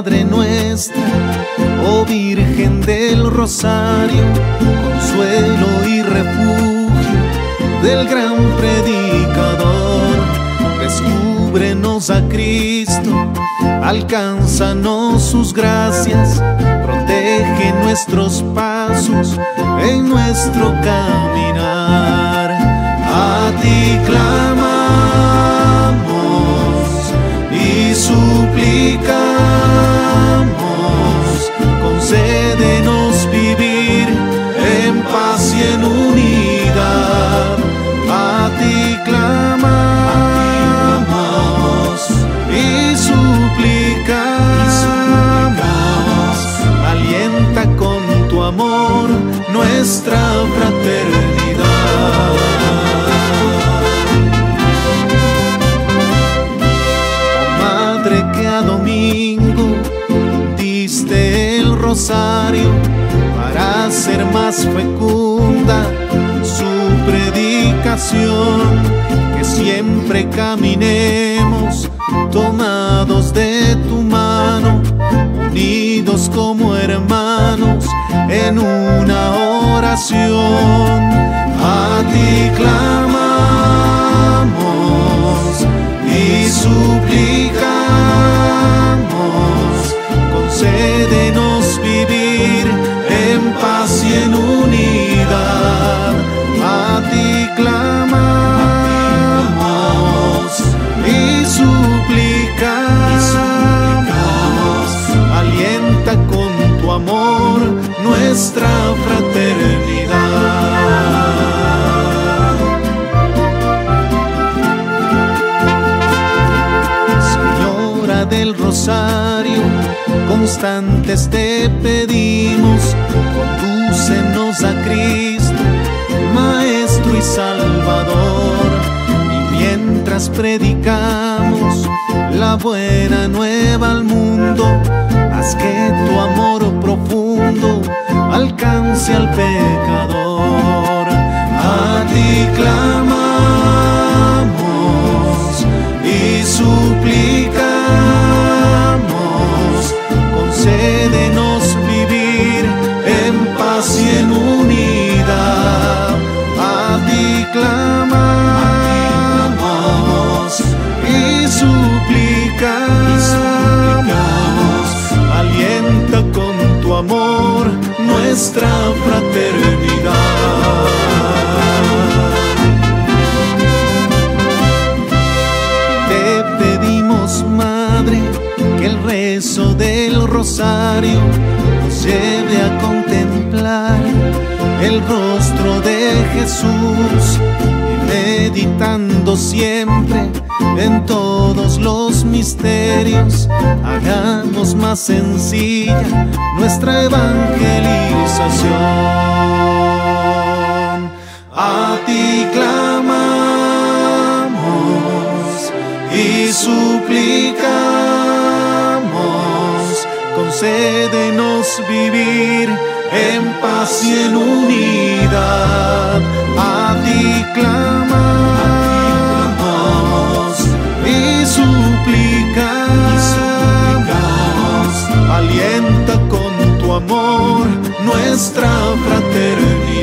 Madre nuestra, oh Virgen del Rosario, consuelo y refugio del gran predicador. Descúbrenos a Cristo, alcánzanos sus gracias, protege nuestros pasos en nuestro caminar. A ti clamamos y suplicamos, concédenos vivir en paz y en unidad. A ti clamamos y suplicamos, alienta con tu amor nuestra fraternidad. Oh Madre que a domingo diste el rosario para hacer más fecunda su predicación, que siempre caminemos tomados de tu mano, unidos como hermanos en una oración. A ti clamamos y suplicamos, concédenos vivir en paz y en unidad. A ti clamamos y suplicamos, alienta con tu amor nuestra fraternidad. Señora del Rosario, constantes te pedimos, condúcenos a Cristo, Maestro y Salvador. Y mientras predicamos la buena nueva al mundo, haz que tu amor profundo alcance al pecador. A ti clamamos y suplicamos, concédenos vivir en paz y en unidad. A ti clamamos y suplicamos, alienta con tu amor nuestra fraternidad. Te pedimos, Madre, que el rezo del rosario nos lleve a contemplar el rostro de Jesús, y meditando siempre en todos los misterios, hagamos más sencilla nuestra evangelización. A ti clamamos y suplicamos, concédenos vivir en paz y en unidad. A ti clamamos y suplicamos, alienta con tu amor nuestra fraternidad.